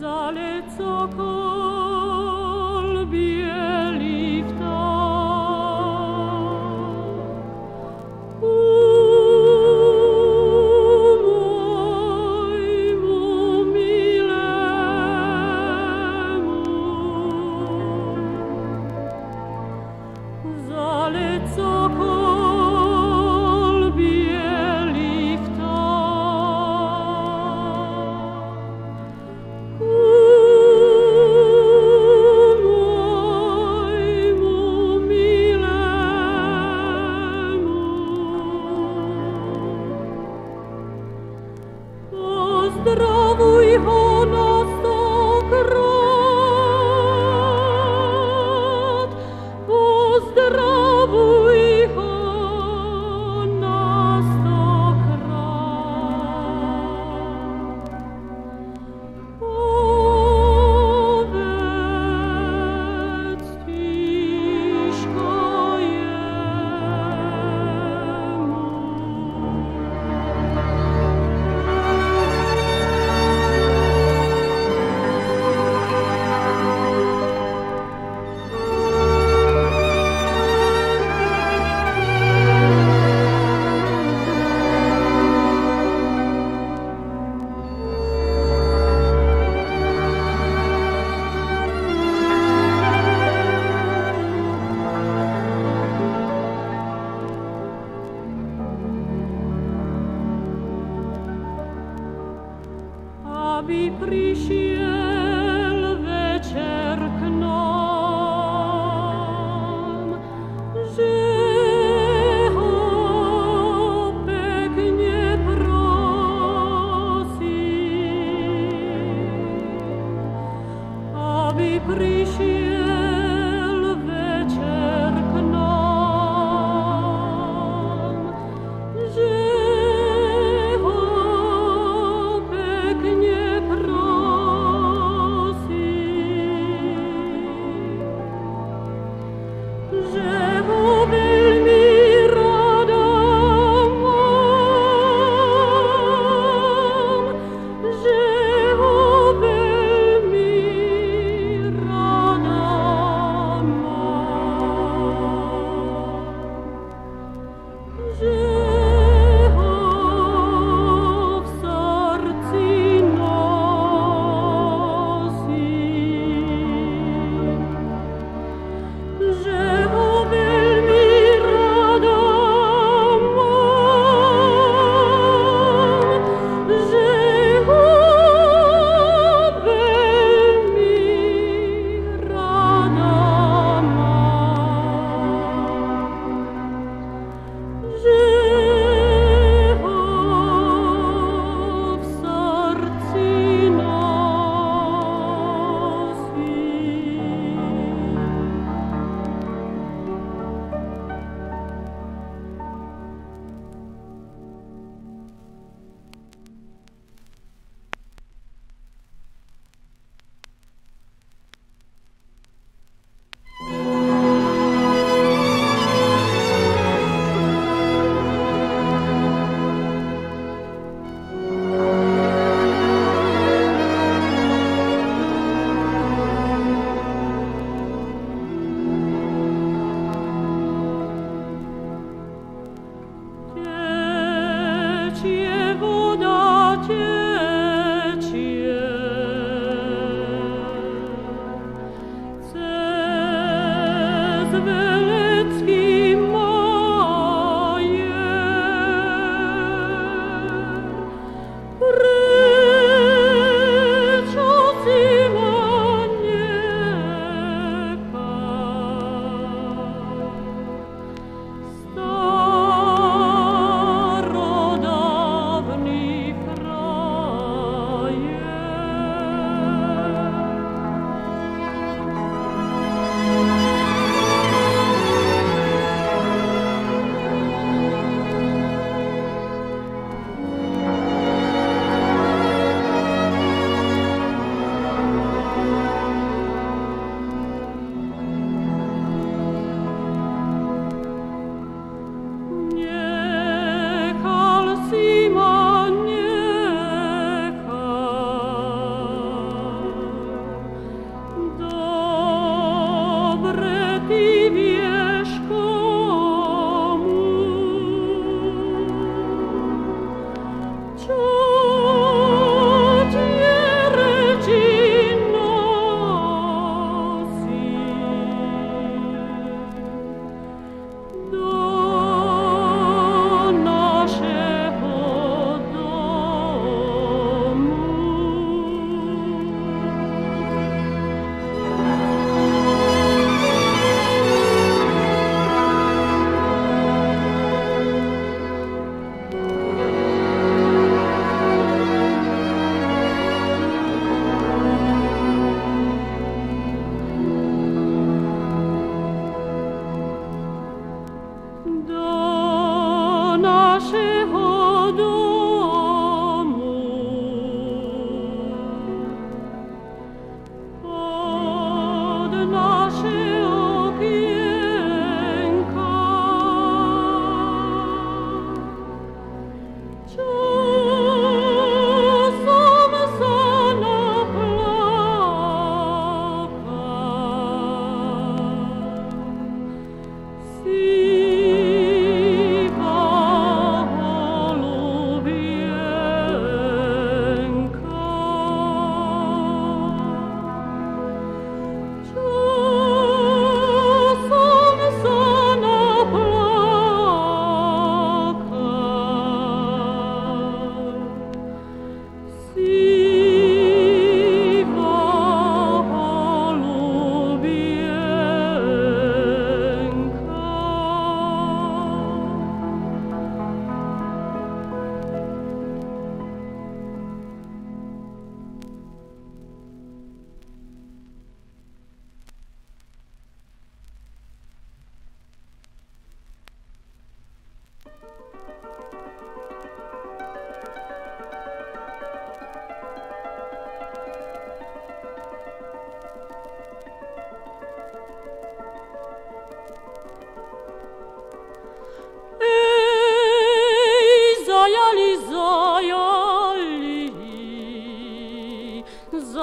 Rada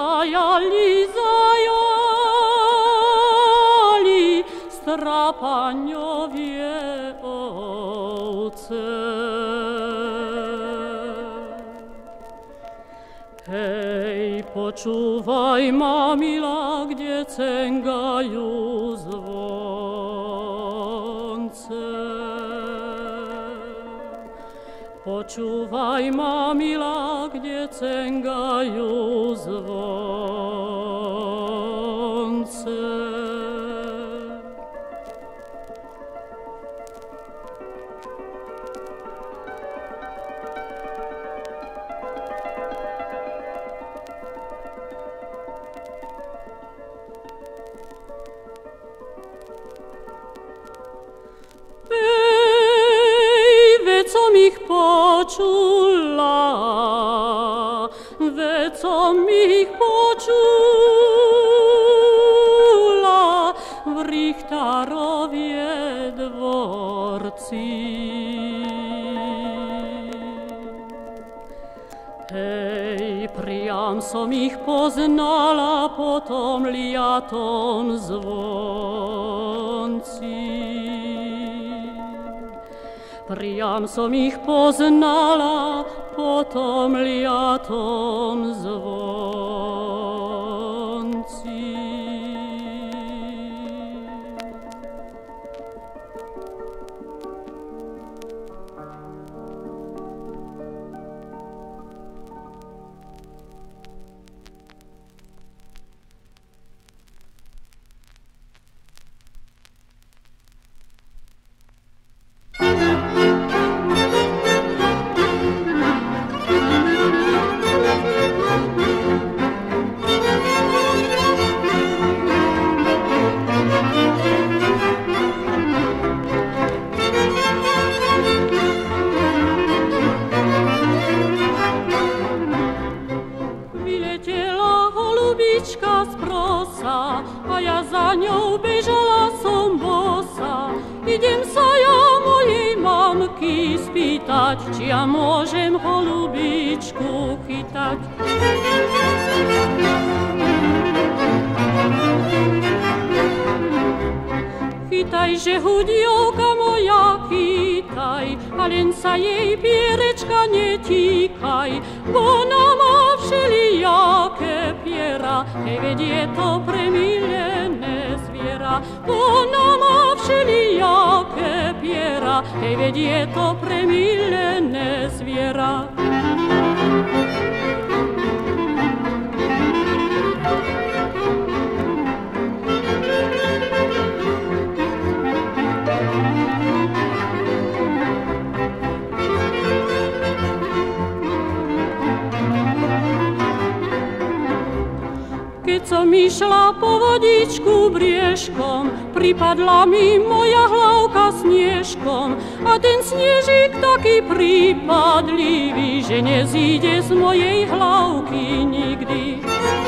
zajali strapaňovie ovce. Hej, počúvaj ma, milá, kde cengajú zvonce. Počúvaj ma, milá, kde cengajú zvonce. Veď som ich počula v Richtárovie dvorci. Hej, priam som ich poznala po tom liatom zvonci. Priam som ich poznala po tom liatom zvonci. A ja za ňou bežala som bosa. Idem sa ja mojej mamky spýtať, či ja môžem holubičku chytať. Chytaj, že hudiovka moja, chytaj, a len sa jej pierečka netíkaj, bo ona má všelijaké piera, hej, veď je to premilené zviera. Bo ona má všelijaké piera, hej, veď je to premilené zviera. Keď som išla po vodičku briežkom, pripadla mi moja hlavka snežkom a ten snežík taký prípadlivý, že nezíde z mojej hlavky nikdy.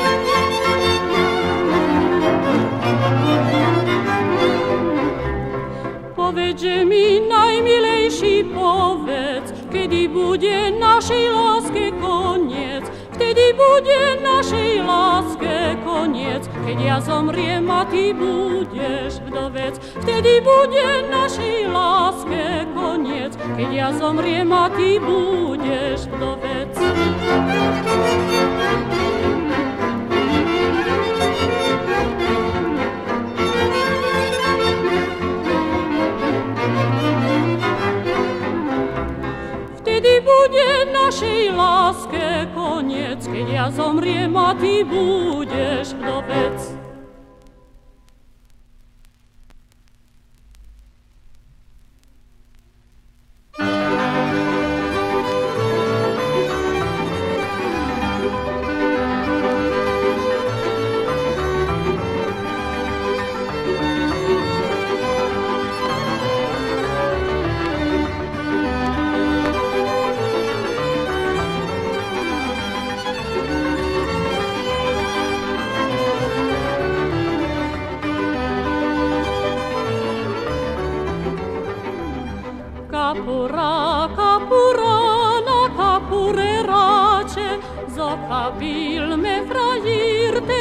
Povedže mi, najmilejší, povedz, kedy bude našej láske koniec. Vtedy bude našej láske koniec, keď ja zomriem a ty budeš vdovec. Vtedy bude našej láske koniec, keď ja zomriem a ty budeš vdovec. Vtedy bude našej láske koniec, keď ja zomriem a ty budeš vdovec.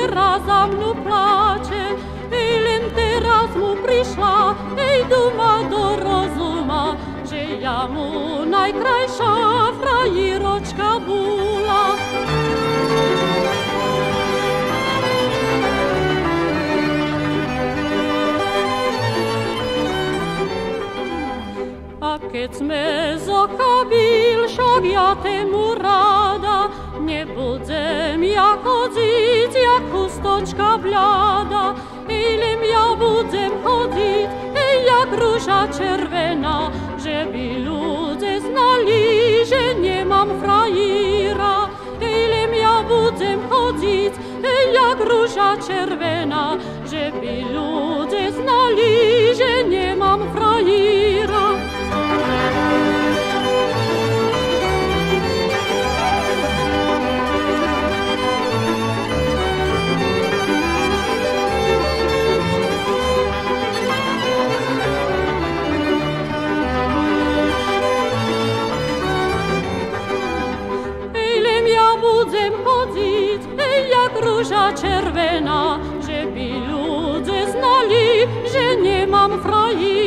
teraz za mnou pláče, len teraz mu prišla, duma do rozuma, že ja mu najkrajšia frajíročka bola. A keď sme zokabil, však ja tému ráda, nebudem ja chodziť, jak chustočka bľada, len ja budem chodiť, jak rúža červená, že by ľudia znali, že nemám frajíra. Len ja budem chodiť, jak rúža červená, že by ľudia znali, že nemám frajíra. Budem chodiť, jak rúža červená, že by ľudia znali, že nemám frajíra.